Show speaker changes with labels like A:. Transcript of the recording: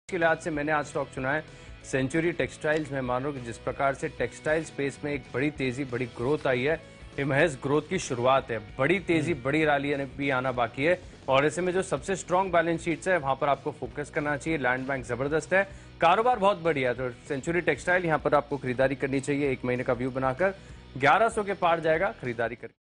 A: के लिहाज से मैंने आज स्टॉक चुना है सेंचुरी टेक्सटाइल्स। मैं मान रहा हूँ कि जिस प्रकार से टेक्सटाइल स्पेस में एक बड़ी तेजी, बड़ी ग्रोथ आई है, ये महज ग्रोथ की शुरुआत है। बड़ी तेजी, बड़ी रैली भी आना बाकी है और ऐसे में जो सबसे स्ट्रॉन्ग बैलेंस शीट्स है वहां पर आपको फोकस करना चाहिए। लैंड बैंक जबरदस्त है, कारोबार बहुत बढ़िया है, तो सेंचुरी टेक्सटाइल यहां पर आपको खरीदारी करनी चाहिए। एक महीने का व्यू बनाकर 1100 के पार जाएगा, खरीदारी कर